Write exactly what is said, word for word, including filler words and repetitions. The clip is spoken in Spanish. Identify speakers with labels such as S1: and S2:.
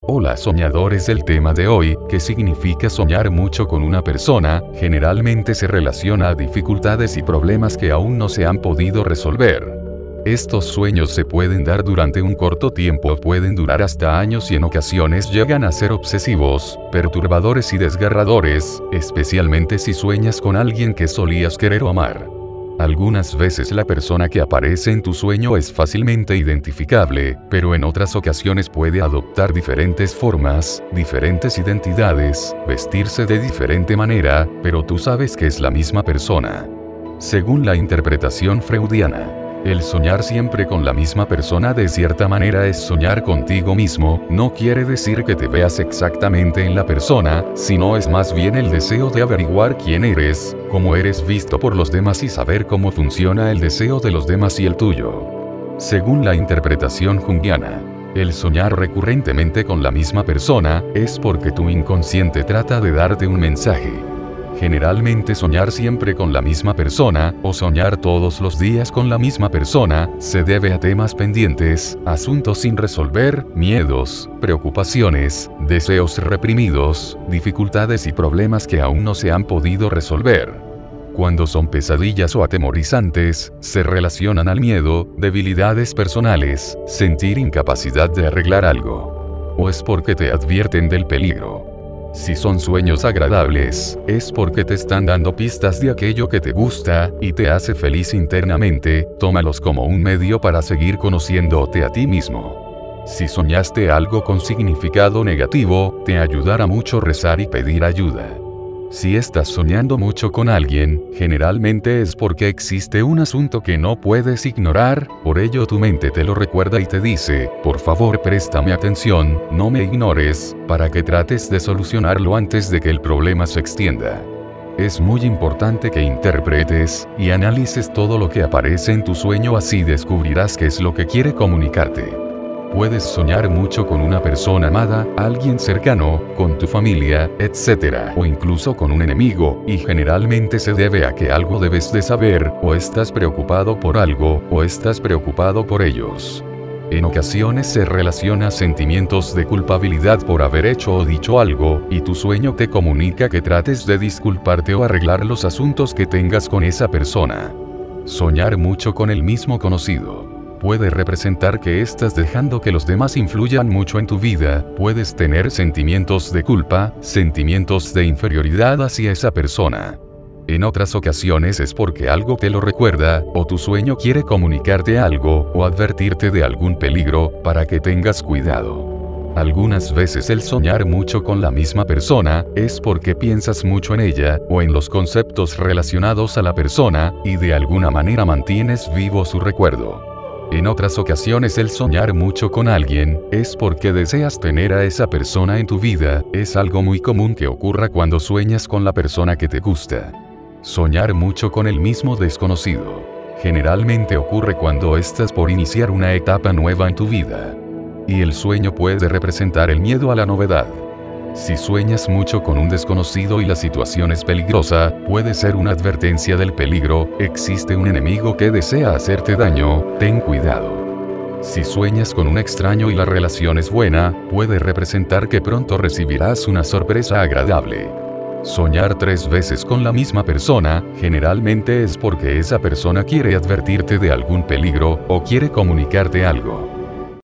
S1: Hola soñadores, el tema de hoy, ¿qué significa soñar mucho con una persona? Generalmente se relaciona a dificultades y problemas que aún no se han podido resolver. Estos sueños se pueden dar durante un corto tiempo o pueden durar hasta años y en ocasiones llegan a ser obsesivos, perturbadores y desgarradores, especialmente si sueñas con alguien que solías querer o amar. Algunas veces la persona que aparece en tu sueño es fácilmente identificable, pero en otras ocasiones puede adoptar diferentes formas, diferentes identidades, vestirse de diferente manera, pero tú sabes que es la misma persona. Según la interpretación freudiana, el soñar siempre con la misma persona de cierta manera es soñar contigo mismo. No quiere decir que te veas exactamente en la persona, sino es más bien el deseo de averiguar quién eres, cómo eres visto por los demás y saber cómo funciona el deseo de los demás y el tuyo. Según la interpretación junguiana, el soñar recurrentemente con la misma persona es porque tu inconsciente trata de darte un mensaje. Generalmente soñar siempre con la misma persona, o soñar todos los días con la misma persona, se debe a temas pendientes, asuntos sin resolver, miedos, preocupaciones, deseos reprimidos, dificultades y problemas que aún no se han podido resolver. Cuando son pesadillas o atemorizantes, se relacionan al miedo, debilidades personales, sentir incapacidad de arreglar algo. O es porque te advierten del peligro. Si son sueños agradables, es porque te están dando pistas de aquello que te gusta, y te hace feliz internamente. Tómalos como un medio para seguir conociéndote a ti mismo. Si soñaste algo con significado negativo, te ayudará mucho rezar y pedir ayuda. Si estás soñando mucho con alguien, generalmente es porque existe un asunto que no puedes ignorar, por ello tu mente te lo recuerda y te dice, por favor préstame atención, no me ignores, para que trates de solucionarlo antes de que el problema se extienda. Es muy importante que interpretes y analices todo lo que aparece en tu sueño, así descubrirás qué es lo que quiere comunicarte. Puedes soñar mucho con una persona amada, alguien cercano, con tu familia, etcétera, o incluso con un enemigo, y generalmente se debe a que algo debes de saber, o estás preocupado por algo, o estás preocupado por ellos. En ocasiones se relaciona sentimientos de culpabilidad por haber hecho o dicho algo, y tu sueño te comunica que trates de disculparte o arreglar los asuntos que tengas con esa persona. Soñar mucho con el mismo conocido puede representar que estás dejando que los demás influyan mucho en tu vida. Puedes tener sentimientos de culpa, sentimientos de inferioridad hacia esa persona. En otras ocasiones es porque algo te lo recuerda, o tu sueño quiere comunicarte algo, o advertirte de algún peligro, para que tengas cuidado. Algunas veces el soñar mucho con la misma persona, es porque piensas mucho en ella, o en los conceptos relacionados a la persona, y de alguna manera mantienes vivo su recuerdo. En otras ocasiones el soñar mucho con alguien, es porque deseas tener a esa persona en tu vida. Es algo muy común que ocurra cuando sueñas con la persona que te gusta. Soñar mucho con el mismo desconocido generalmente ocurre cuando estás por iniciar una etapa nueva en tu vida. Y el sueño puede representar el miedo a la novedad. Si sueñas mucho con un desconocido y la situación es peligrosa, puede ser una advertencia del peligro. Existe un enemigo que desea hacerte daño, ten cuidado. Si sueñas con un extraño y la relación es buena, puede representar que pronto recibirás una sorpresa agradable. Soñar tres veces con la misma persona, generalmente es porque esa persona quiere advertirte de algún peligro, o quiere comunicarte algo.